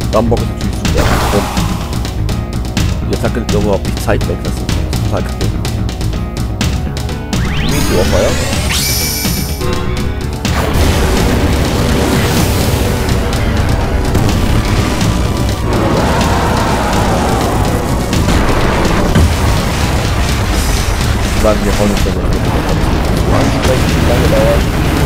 Rambock ist natürlich super. Die Attacke nimmt überhaupt nicht Zeit weg, das ist total kacke. Meteorfeuer. Sagen wir hauen uns da nicht ansprechen, wie lange dauert.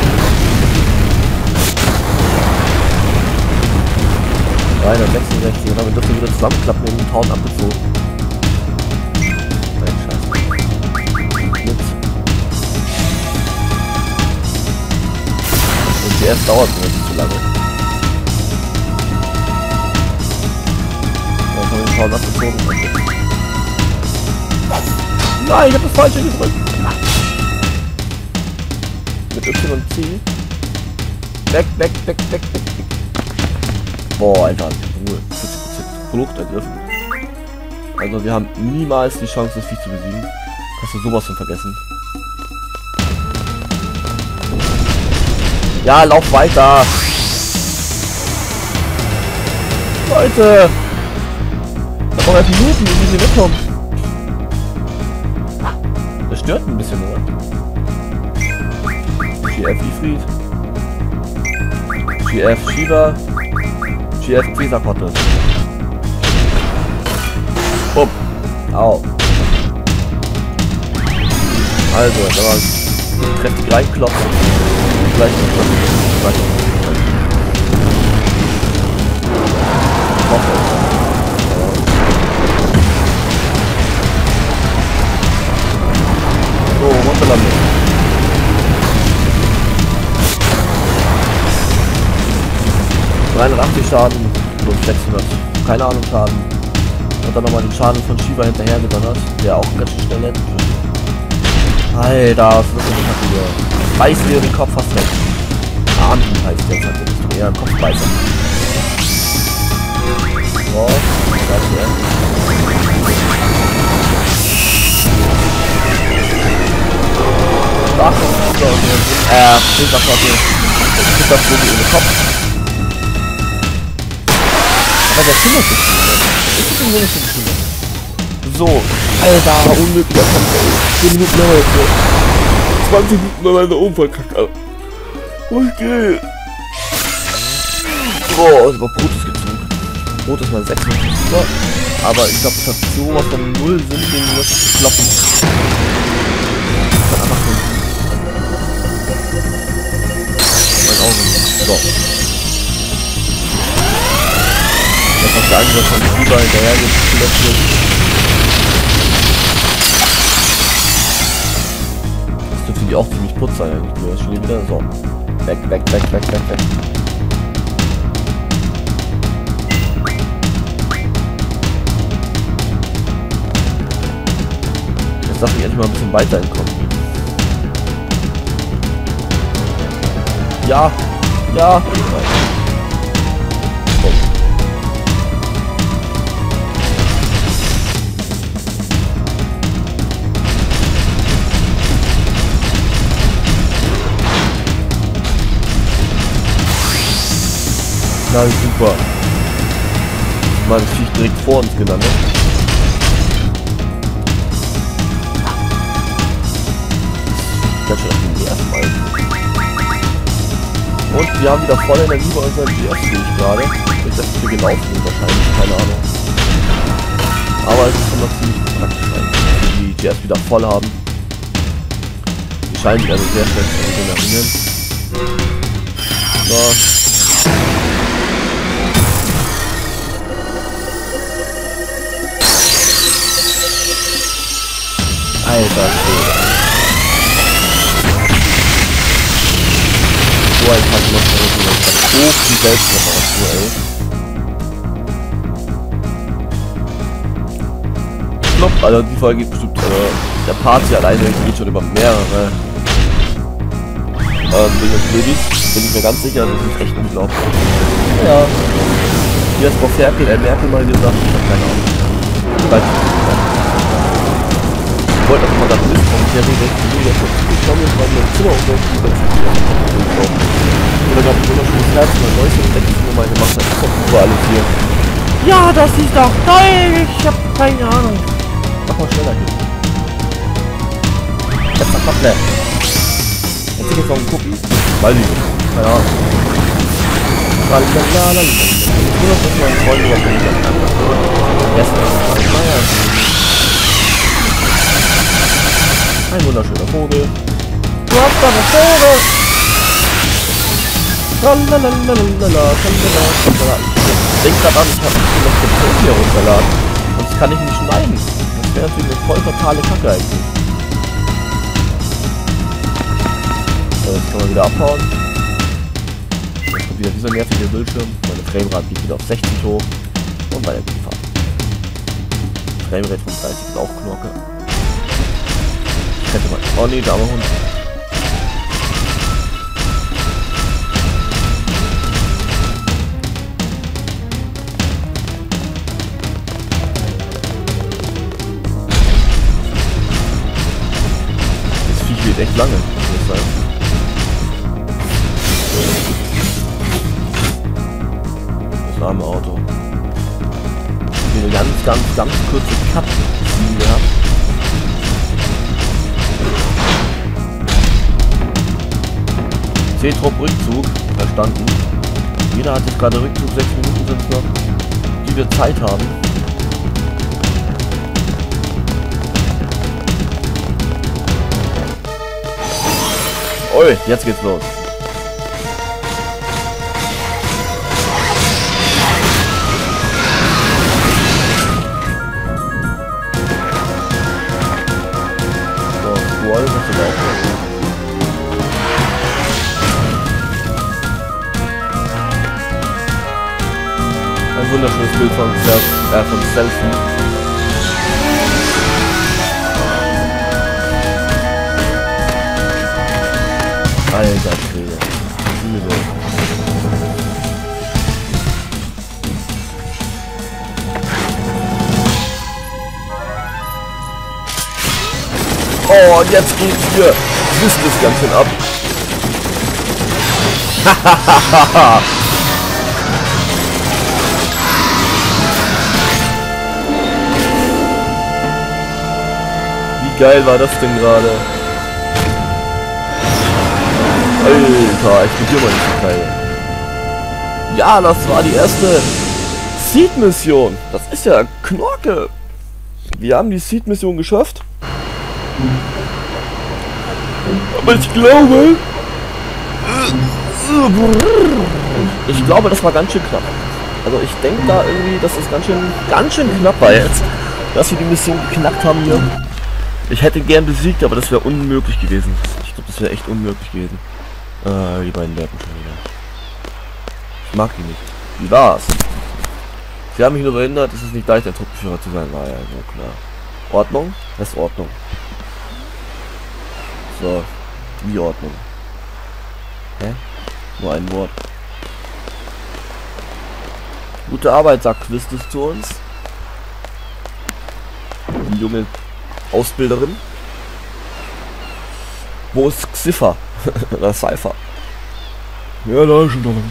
Nein, 66 und damit dürfen wir wieder zusammenklappen in den Town abgezogen. Nein, scheiße. Nix. Und CS dauert mir nicht zu lange. Dann haben wir den Town abgezogen. Nein, ich hab das Falsche gedrückt. Mit Y und C. Weg, weg, weg, weg, weg, weg. Boah, Alter. Ruhe. Produkt ergriffen. Also wir haben niemals die Chance, das Vieh zu besiegen. Kannst du sowas von vergessen. Ja, lauf weiter. Leute. Da brauchen wir Minuten, bis wir wegkommen. Das stört ein bisschen, oder? GF Ifrit. GF Shiva. GF Caesar-Kotte. Bumm. Au. Also, da war kräftig reinklopfen. Vielleicht nicht. Ich hoffe es. So, runterlanden. ...380 Schaden plus 600, keine Ahnung, Schaden. Und dann nochmal den Schaden von Shiva hinterher gedonnert, der auch ganz schön schnell hält. Alter, das ist wirklich kacke hier. Beiß dir den Kopf fast weg. Arm heißt der, das ist doch eher ein Kopfbeißer. So, das hier. Filtervogel in den Kopf. Aber der kümmert sich nicht, ne? Ich bin mir nicht so gekümmert. So, Alter, unmöglicher Kampf, ey. 10 Minuten haben wir jetzt noch. 20 Minuten haben wir da oben verkackt, Alter. Okay. Boah, ist aber Brutus gezogen. Brutus mal 56 super. Aber ich glaube, das hat sowas von 0 Sinn, den das zu kloppen. Das hat einfach nur mein Augen. So. Das ist der Angriff von Shiva hinterher gekloppt wird. Das dürfte die auch ziemlich putz sein eigentlich. Du hast schon wieder so. Weg, weg, weg, weg, weg, weg. Jetzt darf ich endlich mal ein bisschen weiter entkommen. Ja, ja. Na super. Mal das Viech direkt vor uns gelandet. Ganz schön auf den ersten Mal. Und wir haben wieder voll Energie bei unseren GS, sehe ich gerade. Ich dachte, wir gelaufen sind wahrscheinlich, keine Ahnung. Aber es ist immer ziemlich praktisch eigentlich, wenn wir die GS wieder voll haben. Die scheinen sich also sehr schnell zu regenerieren. So. Alter Schwede. So ein Pack noch verrückt, das ist hoch die Selbstreparatur, ey. Klopp, also die Folge geht bestimmt, der Part hier alleine geht schon über mehrere Dinge Babys, bin ich mir ganz sicher, das ist echt unglaublich. Ja. Hier ist Frau Merkel mal gesagt, ich hab keine Ahnung. Ich wollte einfach mal das wissen, warum ich ja redet. Ich komme jetzt mal in mein Zimmer und dann oder gab es wunderschönes Herz, mein neues Entdeckung, das mir mal gemacht hat. Das ist doch super alles hier. Ja, das ist doch geil. Ich hab keine Ahnung. Mach mal schneller hier. Jetzt noch komplett. Jetzt ist jetzt noch ein Cookie. Weiß ich nicht. Keine Ahnung. Lalalala. Nur noch das mein Freund überbringen. Naja. Ein wunderschöner Vogel. Du hast da einen Vogel. Lalalala. Ich denke gerade an, ich habe noch den Film hier runterladen. Und das kann ich nicht schneiden. Das wäre natürlich eine voll totale Kacke eigentlich. So, jetzt kann man wieder abhauen. Jetzt kommt wieder dieser nervige Bildschirm. Meine Framerate geht wieder auf 60 hoch. Und weiter geht die Fahrt. Framerate von 30 ist auch Knorke. Ich hätte mal... Oh ne, da haben wir Hund. Das Viech geht echt lange. Das arme Auto. Eine ganz kurze Cut-Scene gehabt. C-Trop Rückzug, verstanden. Jeder hat jetzt gerade Rückzug, 6 Minuten sind es noch, die wir Zeit haben. Ui, jetzt geht's los. Ein wunderschönes Bild von Selfie. Alter Schwede. Übel. Oh, und jetzt geht's hier. Wisst es ganz schön ab. Hahaha. Wie geil war das denn gerade? Alter, explodiert mal nicht so geil. Ja, das war die erste Seed-Mission. Das ist ja Knorke. Wir haben die Seed-Mission geschafft. Aber ich glaube, das war ganz schön knapp. Also ich denke da irgendwie, dass es ganz schön knapp war jetzt, dass wir die Mission geknackt haben hier. Ich hätte gern besiegt, aber das wäre unmöglich gewesen. Ich glaube, das wäre echt unmöglich gewesen. Die beiden Werten schon wieder. Ich mag die nicht. Wie war's? Sie haben mich nur behindert, es ist nicht leicht, ein Truppenführer zu sein, war ja so klar. Ordnung? Das ist Ordnung. So, wie Ordnung? Hä? Nur ein Wort. Gute Arbeit, sagt Quistis zu uns. Die junge Ausbilderin. Wo ist Xipher? Oder Cypher? Ja, da ist schon drin.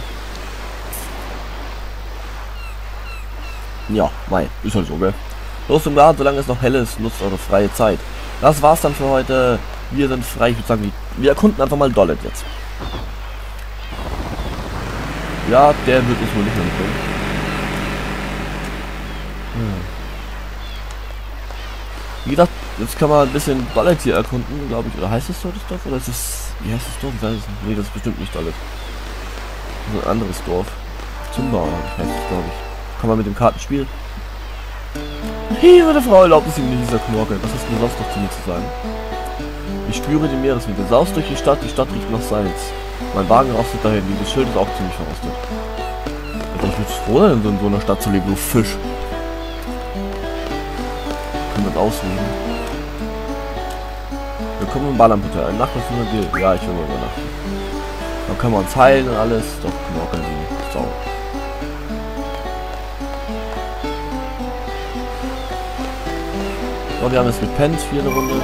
Ja, mei, ist halt so, gell? Los zum Garten, solange es noch hell ist, nutzt eure freie Zeit. Das war's dann für heute. Wir sind frei, ich würde sagen, wir erkunden einfach mal Dollet jetzt. Ja, der wird uns wohl nicht mehr mitbringen. Wie gesagt, jetzt kann man ein bisschen Dollet hier erkunden, glaube ich. Oder heißt es so das Dorf? Oder ist es... Wie heißt das Dorf? Ich weiß es nicht. Nee, das ist bestimmt nicht Dollet. Das ist ein anderes Dorf. Zumbauer heißt es, glaube ich. Kann man mit dem Kartenspiel. Hey, meine Frau erlaubt es ihm nicht, dieser Knorke. Was hast du sonst noch zu mir zu sagen? Ich spüre die Meereswinde. Saust durch die Stadt riecht nach Salz. Mein Wagen rostet dahin, dieses Schild ist auch ziemlich verrostet. Also ich bin froh, in so einer Stadt zu leben, du Fisch. Können wir das ausruhen? Willkommen im Ballernhotel. Ein Nacht von der Dill. Ja, ich will mal übernachten. Dann können wir uns heilen und alles. Doch, Knorke, die Sau. So, wir haben jetzt gepennt, 4. Runde.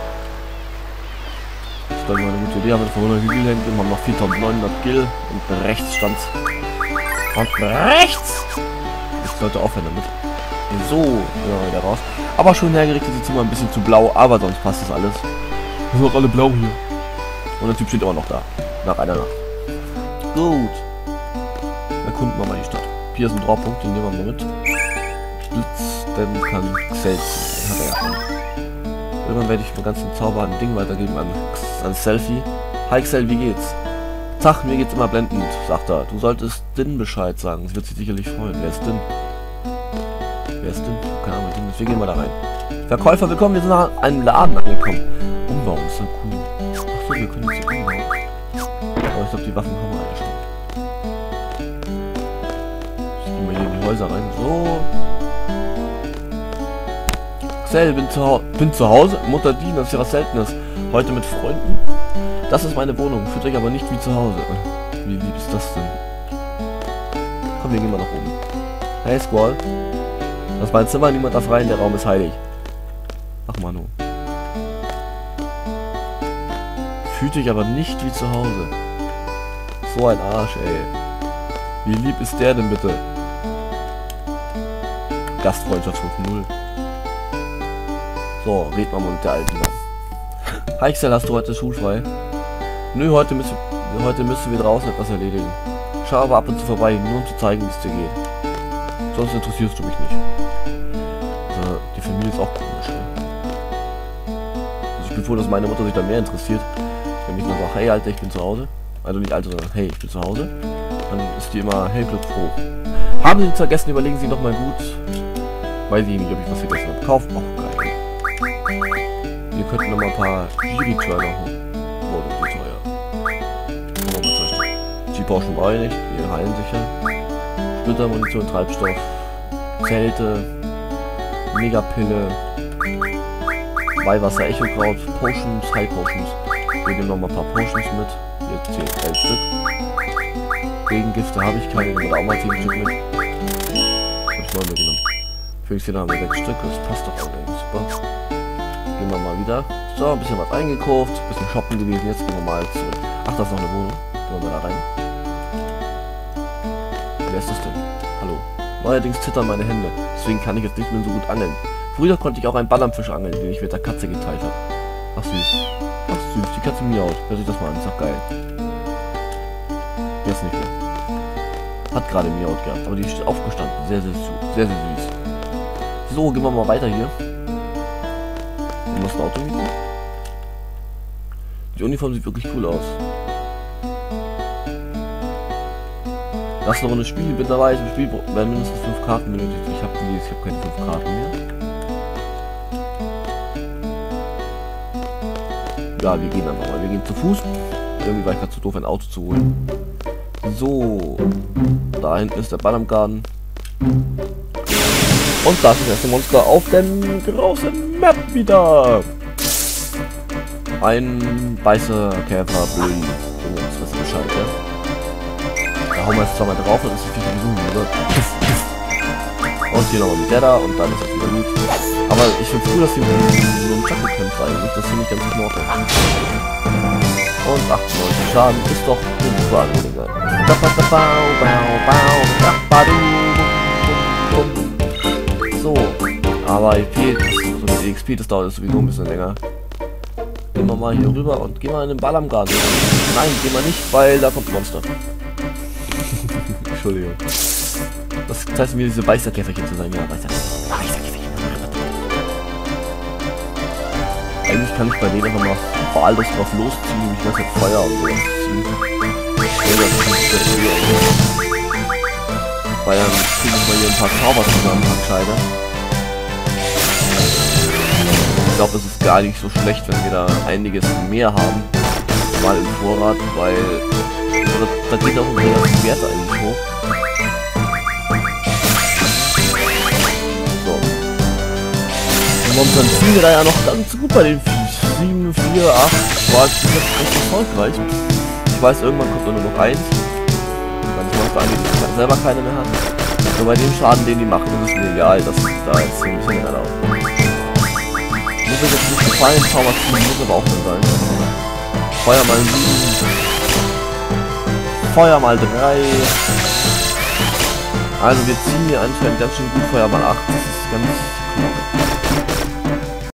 Das ist, glaube ich, mal eine gute Idee. Haben wir von 100 Gil hinten, haben noch 4900 Gil und rechts stand. Und rechts ist sollte aufhören damit. So, ja, wieder raus. Aber schon hergerichtet, sieht immer ein bisschen zu blau, aber sonst passt das alles. Wir sind auch alle blau hier. Und der Typ steht immer noch da. Nach einer Nacht. Gut. Erkunden wir mal die Stadt. Hier ist ein Draufpunkt, den nehmen wir mal mit. Blitz, denn kann Xel ziehen. Hat er ja schon. Irgendwann werde ich mein ganzen zaubernden Ding weitergeben an Selfie. Hi Xel, wie geht's? Tag, mir geht's immer blendend, sagt er. Du solltest Din Bescheid sagen. Sie wird sich sicherlich freuen. Wer ist Din? Wer ist Din? Keine Ahnung, wir gehen mal da rein. Verkäufer, willkommen, wir sind nach einem Laden angekommen. Umbauen ist so cool. Achso, wir können jetzt hier umbauen. Aber ich glaube, die Waffen haben wir alle schon. Jetzt gehen wir hier in die Häuser rein. So. Xel, bin zu Hause. Mutter Dien, das ist ja was Seltenes. Heute mit Freunden. Das ist meine Wohnung. Fühlt euch aber nicht wie zu Hause. Wie lieb ist das denn? Komm, wir gehen mal nach oben. Hey, Squall. Das ist mein Zimmer, niemand darf rein, der Raum ist heilig. Ach, Manu. Fühlt dich aber nicht wie zu Hause. So ein Arsch, ey. Wie lieb ist der denn bitte? Gastfreundschaft 5.0. So, red mal mit der Alten dann. Hi Xel, hast du heute schulfrei? Nö, heute müssen wir draußen etwas erledigen. Schau aber ab und zu vorbei, nur um zu zeigen, wie es dir geht. Sonst interessierst du mich nicht. Also, die Familie ist auch komisch, ne? Also ich bin froh, dass meine Mutter sich da mehr interessiert. Wenn ich nur sage, hey Alter, ich bin zu Hause. Also nicht Alter, sondern hey, ich bin zu Hause. Dann ist die immer hellglückfroh. Haben Sie nichts vergessen, überlegen Sie noch mal gut. Weiß ich nicht, ob ich was vergessen habe. Kauf auch geil. Wir könnten noch mal ein paar Jiri-Turner holen. Boah, das ist teuer. Die Porsche brauche ich nicht, die heilen sicher. Splittermunition, Treibstoff, Zelte, Megapille, Weihwasser, Echokraut, Potions, High Potions. Wir nehmen noch mal ein paar Potions mit. Hier 10, 11 Stück. Regengifte habe ich keine, nehmen wir auch mal 10 Stück mit. Hab ich 9 mitgenommen. Füchschen haben wir 6 Stück, das passt doch auch nicht. Super. Gehen wir mal wieder. So, ein bisschen was eingekauft, ein bisschen shoppen gewesen, jetzt gehen wir mal zurück. Ach, da ist noch eine Wohnung. Gehen wir mal da rein. Wer ist das denn? Hallo. Neuerdings zittern meine Hände, deswegen kann ich jetzt nicht mehr so gut angeln. Früher konnte ich auch einen Ballernfisch angeln, den ich mit der Katze geteilt habe. Ach süß. Ach süß, die Katze miaut. Hört sich das mal an, ist doch geil. Jetzt nicht mehr. Hat gerade miaut gehabt, aber die ist aufgestanden. Sehr, sehr süß. Sehr, sehr süß. So, gehen wir mal weiter hier. Du musst ein Auto mieten. Die Uniform sieht wirklich cool aus. Lass eine Runde spielen, bin dabei, im Spiel werden mindestens 5 Karten benötigt. Ich habe keine 5 Karten mehr. Ja, wir gehen einfach mal. Wir gehen zu Fuß. Irgendwie war ich gerade zu doof, ein Auto zu holen. So. Da hinten ist der Ball am Garten. Und das ist das erste Monster auf dem großen Map wieder. Ein weißer Käfer, Bulli. Das ist Bescheid, ja. Da hauen wir jetzt zweimal drauf, dann ist das Viech sowieso wieder. Und hier nochmal mit der da und dann ist es wieder gut. Aber ich finde es cool, dass die so einen Chuckle kämpft eigentlich. Das finde ich ganz in Ordnung. Und 98 Schaden ist doch eine super Angelegenheit. So, aber so die XP, das dauert sowieso ein bisschen länger. Gehen wir mal hier rüber und gehen mal in den Ball am Garten. Nein, gehen wir nicht, weil da kommt ein Monster. Entschuldigung. Das heißt mir, diese Weißerkäferchen zu sein. Ja, Weißerkäferchen. Eigentlich kann ich bei denen einfach mal vor allem drauf losziehen und mich ganze Feuer und sowas ziehen. Weil dann kriege ich mal hier ein paar Zauber zusammen, ein paar Gescheiter. Ich glaube, es ist gar nicht so schlecht, wenn wir da einiges mehr haben. Mal im Vorrat, weil da geht auch unsere ganzen Werte eigentlich hoch. So. Momentan ziehen wir da ja noch ganz gut bei den 7, 4, 8. War es jetzt echt erfolgreich. Ich weiß, irgendwann kommt nur noch 1. Dann ist man eigentlich selber keine mehr hat. Nur bei dem Schaden, den die machen, ist es mir egal, dass da jetzt ein bisschen länger dauert. Muss ich jetzt nicht gefallen, Zauber ziehen, muss aber auch dann sein. Feuer mal 7. Feuer mal 3. Also wir ziehen hier anscheinend ganz schön gut Feuerball 8. Das ist ganz